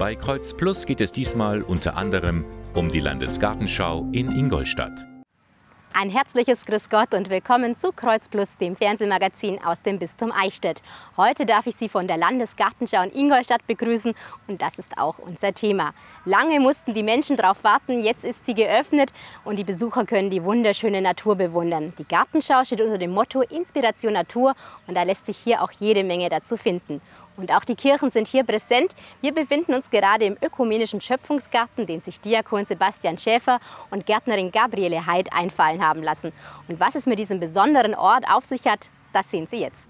Bei Kreuz Plus geht es diesmal unter anderem um die Landesgartenschau in Ingolstadt. Ein herzliches Grüß Gott und willkommen zu Kreuz Plus, dem Fernsehmagazin aus dem Bistum Eichstätt. Heute darf ich Sie von der Landesgartenschau in Ingolstadt begrüßen und das ist auch unser Thema. Lange mussten die Menschen darauf warten, jetzt ist sie geöffnet und die Besucher können die wunderschöne Natur bewundern. Die Gartenschau steht unter dem Motto Inspiration Natur und da lässt sich hier auch jede Menge dazu finden. Und auch die Kirchen sind hier präsent. Wir befinden uns gerade im ökumenischen Schöpfungsgarten, den sich Diakon Sebastian Schäfer und Gärtnerin Gabriele Heid einfallen haben lassen. Und was es mit diesem besonderen Ort auf sich hat, das sehen Sie jetzt.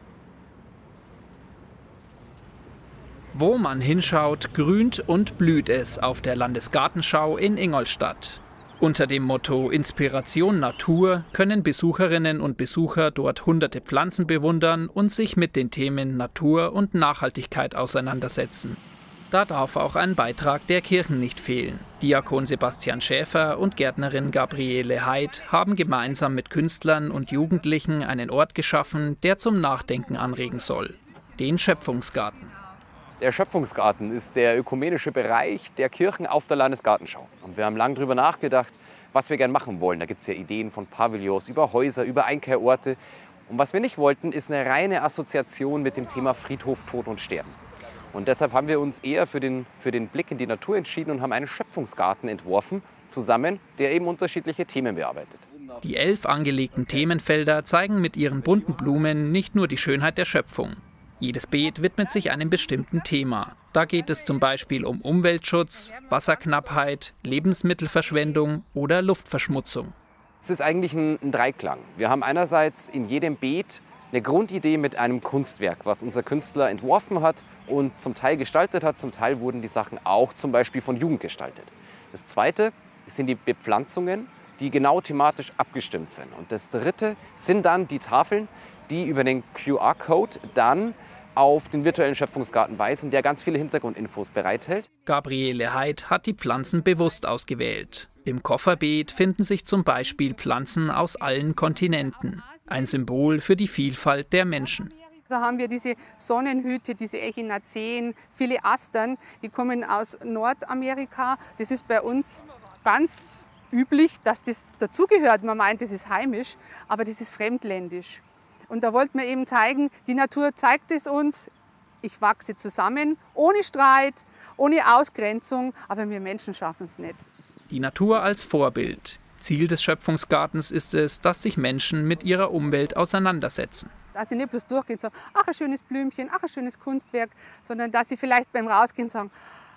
Wo man hinschaut, grünt und blüht es auf der Landesgartenschau in Ingolstadt. Unter dem Motto Inspiration Natur können Besucherinnen und Besucher dort hunderte Pflanzen bewundern und sich mit den Themen Natur und Nachhaltigkeit auseinandersetzen. Da darf auch ein Beitrag der Kirchen nicht fehlen. Diakon Sebastian Schäfer und Gärtnerin Gabriele Heid haben gemeinsam mit Künstlern und Jugendlichen einen Ort geschaffen, der zum Nachdenken anregen soll: den Schöpfungsgarten. Der Schöpfungsgarten ist der ökumenische Bereich der Kirchen auf der Landesgartenschau. Und wir haben lange darüber nachgedacht, was wir gerne machen wollen. Da gibt es ja Ideen von Pavillons, über Häuser, über Einkehrorte. Und was wir nicht wollten, ist eine reine Assoziation mit dem Thema Friedhof, Tod und Sterben. Und deshalb haben wir uns eher für den Blick in die Natur entschieden und haben einen Schöpfungsgarten entworfen, zusammen, der eben unterschiedliche Themen bearbeitet. Die 11 angelegten Themenfelder zeigen mit ihren bunten Blumen nicht nur die Schönheit der Schöpfung. Jedes Beet widmet sich einem bestimmten Thema. Da geht es zum Beispiel um Umweltschutz, Wasserknappheit, Lebensmittelverschwendung oder Luftverschmutzung. Es ist eigentlich ein Dreiklang. Wir haben einerseits in jedem Beet eine Grundidee mit einem Kunstwerk, was unser Künstler entworfen hat und zum Teil gestaltet hat. Zum Teil wurden die Sachen auch zum Beispiel von Jugend gestaltet. Das Zweite sind die Bepflanzungen, die genau thematisch abgestimmt sind. Und das Dritte sind dann die Tafeln, die über den QR-Code dann auf den virtuellen Schöpfungsgarten weisen, der ganz viele Hintergrundinfos bereithält. Gabriele Heid hat die Pflanzen bewusst ausgewählt. Im Kofferbeet finden sich zum Beispiel Pflanzen aus allen Kontinenten. Ein Symbol für die Vielfalt der Menschen. Da haben wir diese Sonnenhüte, diese Echinaceen, viele Astern, die kommen aus Nordamerika. Das ist bei uns ganz üblich, dass das dazugehört. Man meint, das ist heimisch, aber das ist fremdländisch. Und da wollten wir eben zeigen, die Natur zeigt es uns, ich wachse zusammen, ohne Streit, ohne Ausgrenzung, aber wir Menschen schaffen es nicht. Die Natur als Vorbild. Ziel des Schöpfungsgartens ist es, dass sich Menschen mit ihrer Umwelt auseinandersetzen. Dass sie nicht bloß durchgehen und sagen, ach, ein schönes Blümchen, ach, ein schönes Kunstwerk, sondern dass sie vielleicht beim Rausgehen sagen,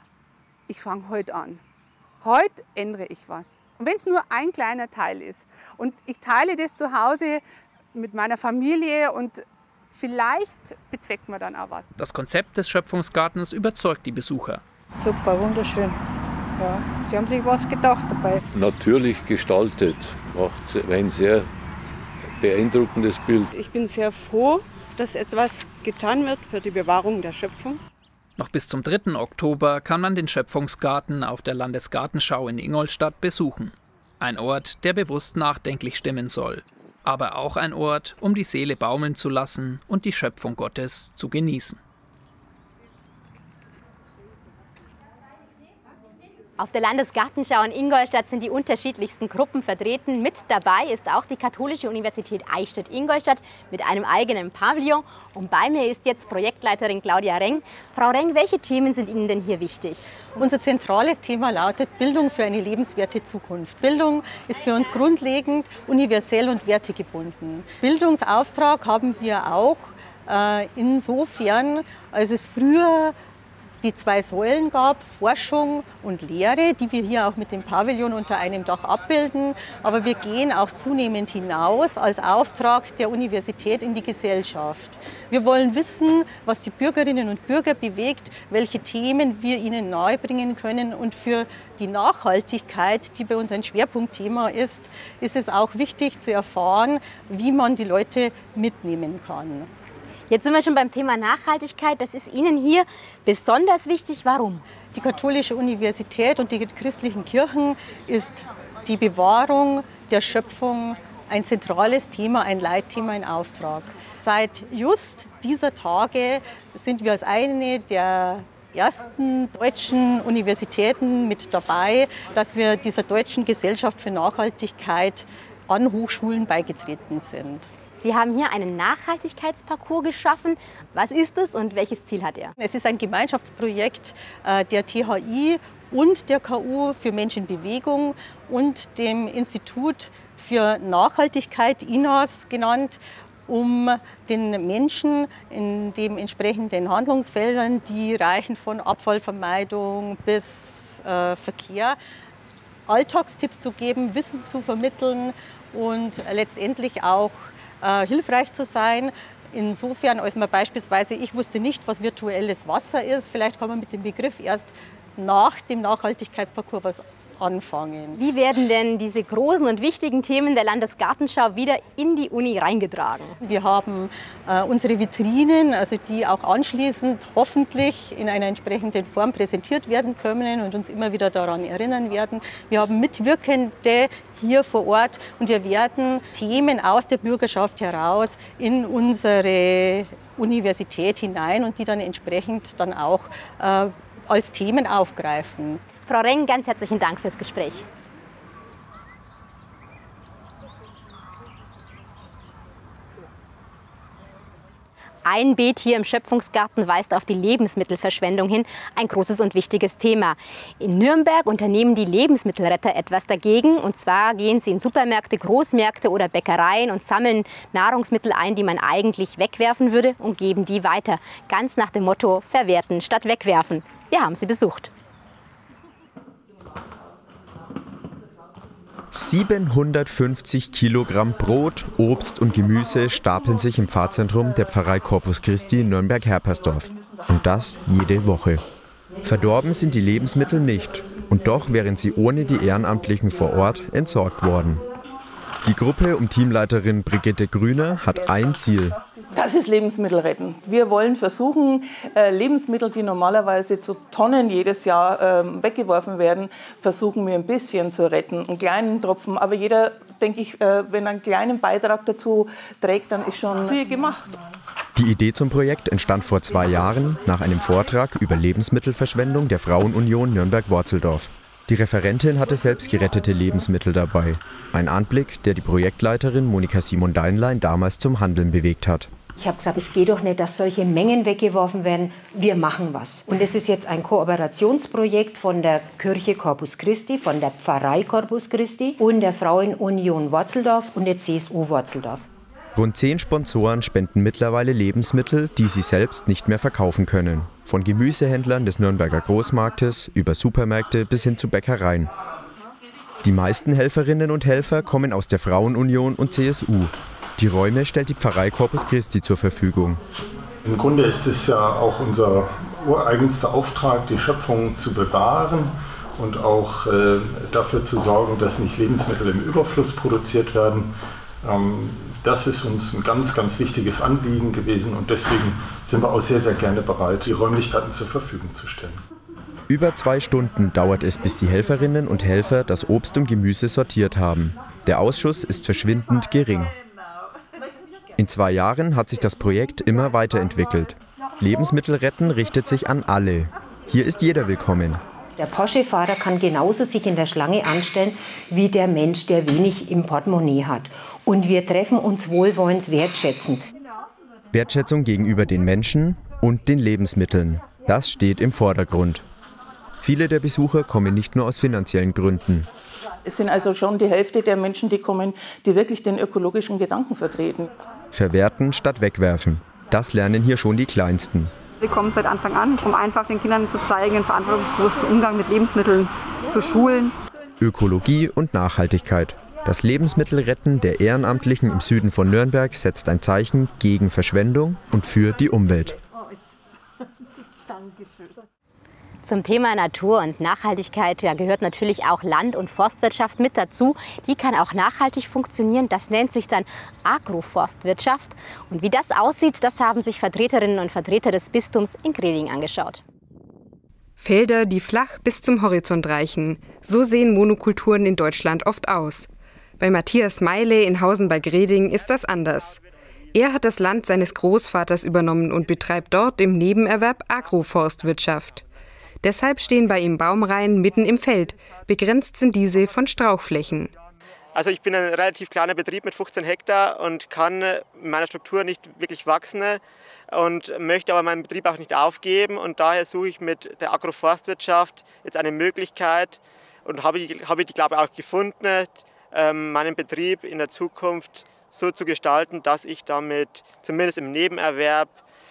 ich fange heute an. Heute ändere ich was. Und wenn es nur ein kleiner Teil ist. Und ich teile das zu Hause mit meiner Familie und vielleicht bezweckt man dann auch was. Das Konzept des Schöpfungsgartens überzeugt die Besucher. Super, wunderschön. Ja, Sie haben sich was gedacht dabei. Natürlich gestaltet, macht ein sehr beeindruckendes Bild. Ich bin sehr froh, dass etwas getan wird für die Bewahrung der Schöpfung. Noch bis zum 3. Oktober kann man den Schöpfungsgarten auf der Landesgartenschau in Ingolstadt besuchen. Ein Ort, der bewusst nachdenklich stimmen soll. Aber auch ein Ort, um die Seele baumeln zu lassen und die Schöpfung Gottes zu genießen. Auf der Landesgartenschau in Ingolstadt sind die unterschiedlichsten Gruppen vertreten. Mit dabei ist auch die Katholische Universität Eichstätt-Ingolstadt mit einem eigenen Pavillon. Und bei mir ist jetzt Projektleiterin Claudia Reng. Frau Reng, welche Themen sind Ihnen denn hier wichtig? Unser zentrales Thema lautet Bildung für eine lebenswerte Zukunft. Bildung ist für uns grundlegend, universell und wertegebunden. Bildungsauftrag haben wir auch insofern, als es früher die 2 Säulen gab, Forschung und Lehre, die wir hier auch mit dem Pavillon unter einem Dach abbilden. Aber wir gehen auch zunehmend hinaus als Auftrag der Universität in die Gesellschaft. Wir wollen wissen, was die Bürgerinnen und Bürger bewegt, welche Themen wir ihnen nahebringen können. Und für die Nachhaltigkeit, die bei uns ein Schwerpunktthema ist, ist es auch wichtig zu erfahren, wie man die Leute mitnehmen kann. Jetzt sind wir schon beim Thema Nachhaltigkeit. Das ist Ihnen hier besonders wichtig. Warum? Die Katholische Universität und die christlichen Kirchen ist die Bewahrung der Schöpfung ein zentrales Thema, ein Leitthema, ein Auftrag. Seit just dieser Tage sind wir als eine der ersten deutschen Universitäten mit dabei, dass wir dieser Deutschen Gesellschaft für Nachhaltigkeit an Hochschulen beigetreten sind. Sie haben hier einen Nachhaltigkeitsparcours geschaffen. Was ist es und welches Ziel hat er? Es ist ein Gemeinschaftsprojekt der THI und der KU für Menschen in Bewegung und dem Institut für Nachhaltigkeit, INAS genannt, um den Menschen in den entsprechenden Handlungsfeldern, die reichen von Abfallvermeidung bis Verkehr, Alltagstipps zu geben, Wissen zu vermitteln und letztendlich auch hilfreich zu sein. Insofern, als man beispielsweise, ich wusste nicht, was virtuelles Wasser ist, vielleicht kann man mit dem Begriff erst nach dem Nachhaltigkeitsparcours was anfangen. Wie werden denn diese großen und wichtigen Themen der Landesgartenschau wieder in die Uni reingetragen? Wir haben unsere Vitrinen, also die auch anschließend hoffentlich in einer entsprechenden Form präsentiert werden können und uns immer wieder daran erinnern werden. Wir haben Mitwirkende hier vor Ort und wir werden Themen aus der Bürgerschaft heraus in unsere Universität hinein und die dann entsprechend dann auch als Themen aufgreifen. Frau Reng, ganz herzlichen Dank fürs Gespräch. Ein Beet hier im Schöpfungsgarten weist auf die Lebensmittelverschwendung hin, ein großes und wichtiges Thema. In Nürnberg unternehmen die Lebensmittelretter etwas dagegen. Und zwar gehen sie in Supermärkte, Großmärkte oder Bäckereien und sammeln Nahrungsmittel ein, die man eigentlich wegwerfen würde, und geben die weiter. Ganz nach dem Motto: verwerten statt wegwerfen. Wir haben sie besucht. 750 Kilogramm Brot, Obst und Gemüse stapeln sich im Pfarrzentrum der Pfarrei Corpus Christi in Nürnberg-Herpersdorf. Und das jede Woche. Verdorben sind die Lebensmittel nicht. Und doch wären sie ohne die Ehrenamtlichen vor Ort entsorgt worden. Die Gruppe um Teamleiterin Brigitte Grüner hat ein Ziel. Das ist Lebensmittel retten. Wir wollen versuchen, Lebensmittel, die normalerweise zu Tonnen jedes Jahr weggeworfen werden, versuchen wir ein bisschen zu retten, einen kleinen Tropfen. Aber jeder, denke ich, wenn er einen kleinen Beitrag dazu trägt, dann ist schon viel gemacht. Die Idee zum Projekt entstand vor 2 Jahren nach einem Vortrag über Lebensmittelverschwendung der Frauenunion Nürnberg-Worzeldorf. Die Referentin hatte selbst gerettete Lebensmittel dabei. Ein Anblick, der die Projektleiterin Monika Simon-Deinlein damals zum Handeln bewegt hat. Ich habe gesagt, es geht doch nicht, dass solche Mengen weggeworfen werden. Wir machen was. Und es ist jetzt ein Kooperationsprojekt von der Kirche Corpus Christi, von der Pfarrei Corpus Christi und der Frauenunion Worzeldorf und der CSU Worzeldorf. Rund 10 Sponsoren spenden mittlerweile Lebensmittel, die sie selbst nicht mehr verkaufen können. Von Gemüsehändlern des Nürnberger Großmarktes über Supermärkte bis hin zu Bäckereien. Die meisten Helferinnen und Helfer kommen aus der Frauenunion und CSU. Die Räume stellt die Pfarrei Corpus Christi zur Verfügung. Im Grunde ist es ja auch unser ureigenster Auftrag, die Schöpfung zu bewahren und auch dafür zu sorgen, dass nicht Lebensmittel im Überfluss produziert werden. Das ist uns ein ganz, ganz wichtiges Anliegen gewesen und deswegen sind wir auch sehr, sehr gerne bereit, die Räumlichkeiten zur Verfügung zu stellen. Über 2 Stunden dauert es, bis die Helferinnen und Helfer das Obst und Gemüse sortiert haben. Der Ausschuss ist verschwindend gering. In 2 Jahren hat sich das Projekt immer weiterentwickelt. Lebensmittel retten richtet sich an alle. Hier ist jeder willkommen. Der Porsche-Fahrer kann genauso sich in der Schlange anstellen wie der Mensch, der wenig im Portemonnaie hat. Und wir treffen uns wohlwollend wertschätzend. Wertschätzung gegenüber den Menschen und den Lebensmitteln. Das steht im Vordergrund. Viele der Besucher kommen nicht nur aus finanziellen Gründen. Es sind also schon die Hälfte der Menschen, die kommen, die wirklich den ökologischen Gedanken vertreten. Verwerten statt wegwerfen. Das lernen hier schon die Kleinsten. Wir kommen seit Anfang an, um einfach den Kindern zu zeigen, einen verantwortungsbewussten Umgang mit Lebensmitteln zu schulen. Ökologie und Nachhaltigkeit. Das Lebensmittelretten der Ehrenamtlichen im Süden von Nürnberg setzt ein Zeichen gegen Verschwendung und für die Umwelt. Zum Thema Natur und Nachhaltigkeit gehört natürlich auch Land- und Forstwirtschaft mit dazu. Die kann auch nachhaltig funktionieren. Das nennt sich dann Agroforstwirtschaft. Und wie das aussieht, das haben sich Vertreterinnen und Vertreter des Bistums in Greding angeschaut. Felder, die flach bis zum Horizont reichen. So sehen Monokulturen in Deutschland oft aus. Bei Matthias Meile in Hausen bei Greding ist das anders. Er hat das Land seines Großvaters übernommen und betreibt dort im Nebenerwerb Agroforstwirtschaft. Deshalb stehen bei ihm Baumreihen mitten im Feld. Begrenzt sind diese von Strauchflächen. Also ich bin ein relativ kleiner Betrieb mit 15 Hektar und kann in meiner Struktur nicht wirklich wachsen und möchte aber meinen Betrieb auch nicht aufgeben. Und daher suche ich mit der Agroforstwirtschaft jetzt eine Möglichkeit und habe die, glaube ich, auch gefunden, meinen Betrieb in der Zukunft so zu gestalten, dass ich damit zumindest im Nebenerwerb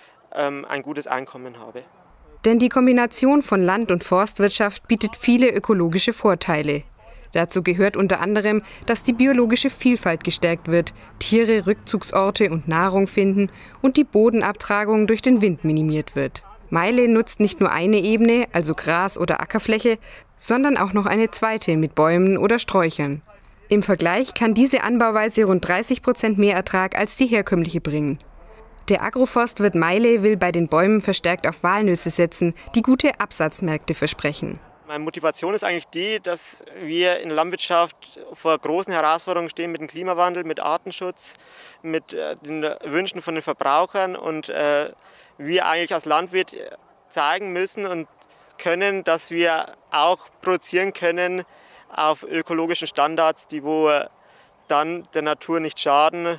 ein gutes Einkommen habe. Denn die Kombination von Land- und Forstwirtschaft bietet viele ökologische Vorteile. Dazu gehört unter anderem, dass die biologische Vielfalt gestärkt wird, Tiere Rückzugsorte und Nahrung finden und die Bodenabtragung durch den Wind minimiert wird. Meile nutzt nicht nur eine Ebene, also Gras- oder Ackerfläche, sondern auch noch eine zweite mit Bäumen oder Sträuchern. Im Vergleich kann diese Anbauweise rund 30% mehr Ertrag als die herkömmliche bringen. Der Agroforstwirt Meile will bei den Bäumen verstärkt auf Walnüsse setzen, die gute Absatzmärkte versprechen. Meine Motivation ist eigentlich die, dass wir in der Landwirtschaft vor großen Herausforderungen stehen mit dem Klimawandel, mit Artenschutz, mit den Wünschen von den Verbrauchern und wir eigentlich als Landwirt zeigen müssen und können, dass wir auch produzieren können auf ökologischen Standards, die wo dann der Natur nicht schaden,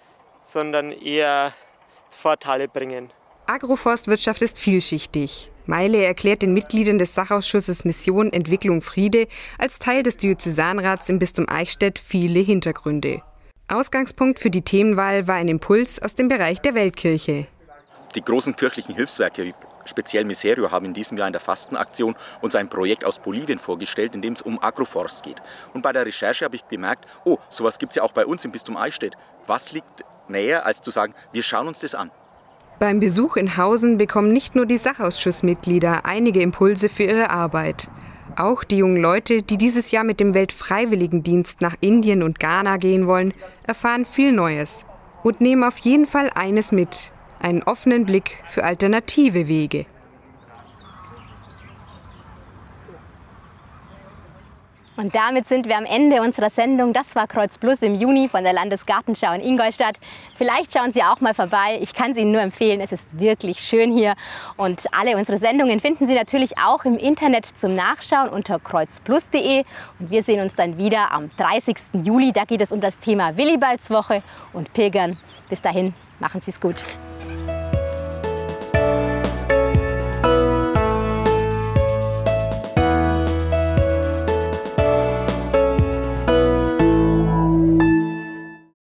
sondern eher Vorteile bringen. Agroforstwirtschaft ist vielschichtig. Meile erklärt den Mitgliedern des Sachausschusses Mission Entwicklung Friede als Teil des Diözesanrats im Bistum Eichstätt viele Hintergründe. Ausgangspunkt für die Themenwahl war ein Impuls aus dem Bereich der Weltkirche. Die großen kirchlichen Hilfswerke, wie speziell Miserio, haben in diesem Jahr in der Fastenaktion uns ein Projekt aus Bolivien vorgestellt, in dem es um Agroforst geht. Und bei der Recherche habe ich gemerkt, oh, sowas gibt es ja auch bei uns im Bistum Eichstätt. Was liegt näher, als zu sagen, wir schauen uns das an? Beim Besuch in Hausen bekommen nicht nur die Sachausschussmitglieder einige Impulse für ihre Arbeit. Auch die jungen Leute, die dieses Jahr mit dem Weltfreiwilligendienst nach Indien und Ghana gehen wollen, erfahren viel Neues und nehmen auf jeden Fall eines mit: einen offenen Blick für alternative Wege. Und damit sind wir am Ende unserer Sendung. Das war Kreuz Plus im Juni von der Landesgartenschau in Ingolstadt. Vielleicht schauen Sie auch mal vorbei. Ich kann es Ihnen nur empfehlen. Es ist wirklich schön hier. Und alle unsere Sendungen finden Sie natürlich auch im Internet zum Nachschauen unter kreuzplus.de. Und wir sehen uns dann wieder am 30. Juli. Da geht es um das Thema Willibaldswoche und Pilgern. Bis dahin, machen Sie es gut.